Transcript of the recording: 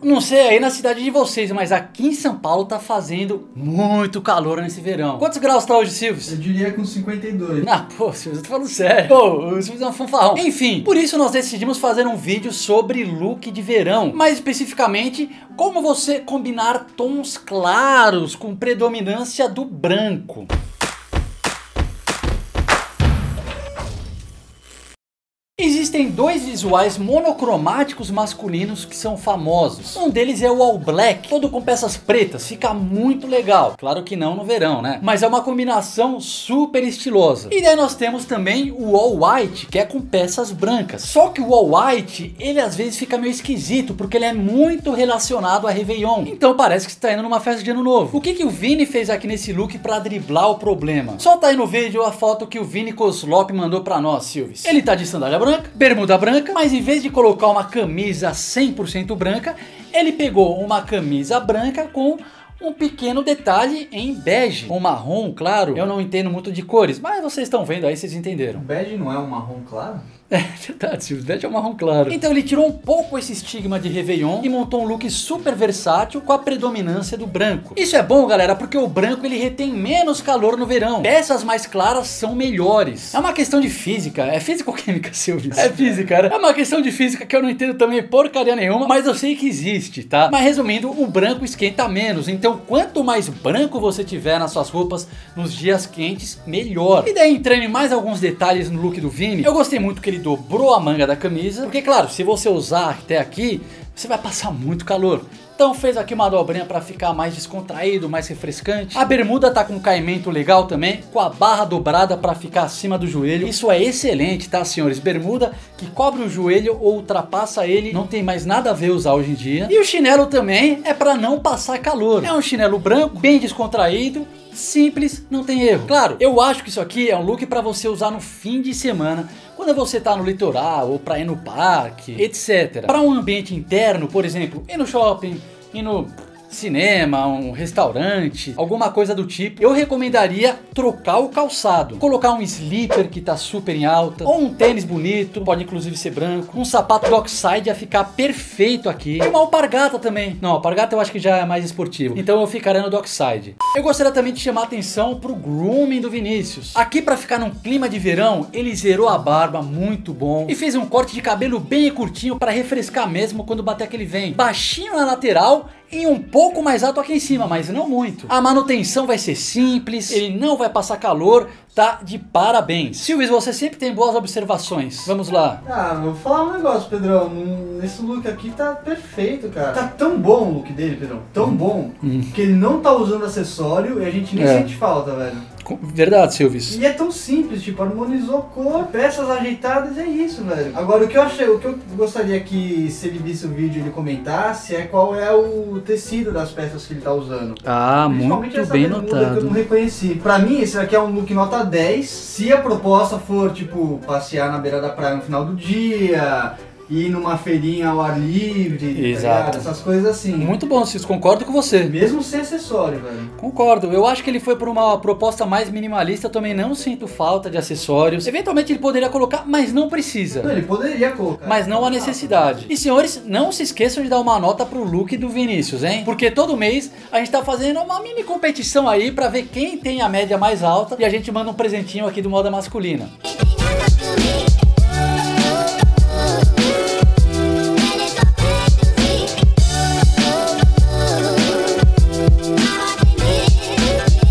Não sei aí na cidade de vocês, mas aqui em São Paulo tá fazendo muito calor nesse verão. Quantos graus tá hoje, Silvio? Eu diria com 52. Ah, pô, Silvio, eu tô falando sério. Pô, o Silvio é um fanfarrão. Enfim, por isso nós decidimos fazer um vídeo sobre look de verão. Mais especificamente, como você combinar tons claros com predominância do branco. Existem dois visuais monocromáticos masculinos que são famosos. Um deles é o All Black, todo com peças pretas, fica muito legal. Claro que não no verão, né? Mas é uma combinação super estilosa. E daí nós temos também o All White, que é com peças brancas. Só que o All White, ele às vezes fica meio esquisito, porque ele é muito relacionado a Réveillon. Então parece que você tá indo numa festa de ano novo. O que o Vini fez aqui nesse look pra driblar o problema? Solta aí no vídeo a foto que o Vini Koslop mandou pra nós, Silvis. Ele tá de sandália branca, bermuda branca, mas em vez de colocar uma camisa 100% branca, ele pegou uma camisa branca com um pequeno detalhe em bege, ou marrom, claro. Eu não entendo muito de cores, mas vocês estão vendo aí, vocês entenderam. O bege não é um marrom claro? É verdade, Silvio, bege é um marrom claro. Então ele tirou um pouco esse estigma de Réveillon e montou um look super versátil com a predominância do branco. Isso é bom, galera, porque o branco ele retém menos calor no verão. Peças mais claras são melhores. É uma questão de física, é físico-química, Silvio. É física, né? É uma questão de física que eu não entendo também porcaria nenhuma, mas eu sei que existe, tá? Mas resumindo, o branco esquenta menos, então quanto mais branco você tiver nas suas roupas nos dias quentes, melhor. E daí entrando em mais alguns detalhes no look do Vini, eu gostei muito que ele dobrou a manga da camisa, porque claro, se você usar até aqui, você vai passar muito calor. Então fez aqui uma dobrinha para ficar mais descontraído, mais refrescante. A bermuda tá com um caimento legal também, com a barra dobrada para ficar acima do joelho. Isso é excelente, tá, senhores? Bermuda que cobre o joelho ou ultrapassa ele, não tem mais nada a ver usar hoje em dia. E o chinelo também é para não passar calor. É um chinelo branco, bem descontraído, simples, não tem erro. Claro, eu acho que isso aqui é um look para você usar no fim de semana, quando você tá no litoral ou pra ir no parque, etc. Para um ambiente interno, por exemplo, ir no shopping, ir no cinema, um restaurante, alguma coisa do tipo, eu recomendaria trocar o calçado, colocar um slipper que tá super em alta, ou um tênis bonito, pode inclusive ser branco, um sapato Dockside ia ficar perfeito aqui, e uma alpargata também. Não, alpargata eu acho que já é mais esportivo, então eu ficaria no Dockside. Eu gostaria também de chamar a atenção pro grooming do Vinícius. Aqui pra ficar num clima de verão, ele zerou a barba, muito bom, e fez um corte de cabelo bem curtinho para refrescar mesmo quando bater aquele vento. Baixinho na lateral e um pouco mais alto aqui em cima, mas não muito. A manutenção vai ser simples, ele não vai passar calor, tá de parabéns. Silvio, você sempre tem boas observações. Vamos lá. Ah, vou falar um negócio, Pedrão. Esse look aqui tá perfeito, cara. Tá tão bom o look dele, Pedrão. Tão bom que ele não tá usando acessório e a gente nem sente falta, velho. Verdade, Silvio. E é tão simples, tipo, harmonizou cor, peças ajeitadas, é isso, velho. Agora, o que eu gostaria que, se ele visse o vídeo, ele comentasse, é qual é o tecido das peças que ele tá usando. Ah, muito bem notado. Que eu não reconheci. Pra mim, esse aqui é um look nota 10. Se a proposta for, tipo, passear na beira da praia no final do dia, ir numa feirinha ao ar livre, exato, tá, essas coisas assim. Muito bom, Cis, concordo com você. Mesmo sem acessório, velho. Concordo, eu acho que ele foi por uma proposta mais minimalista, eu também não sinto falta de acessórios. Eventualmente ele poderia colocar, mas não precisa. Não, ele poderia colocar. Mas não há necessidade. E senhores, não se esqueçam de dar uma nota pro look do Vinícius, hein? Porque todo mês a gente tá fazendo uma mini competição aí pra ver quem tem a média mais alta e a gente manda um presentinho aqui do Moda Masculina.